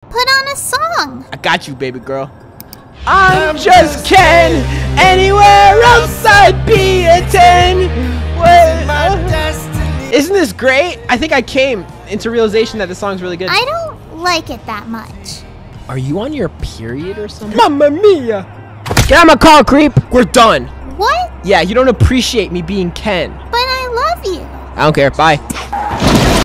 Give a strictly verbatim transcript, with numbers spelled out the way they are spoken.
Put on a song. I got you, baby girl. I'm just Ken. Anywhere else I'd be a ten. What? Isn't this great? I think I came into realization that the song's really good. I don't like it that much. Are you on your period or something? Mamma mia! Get out of my car, creep! We're done. What? Yeah, you don't appreciate me being Ken. But I love you. I don't care. Bye.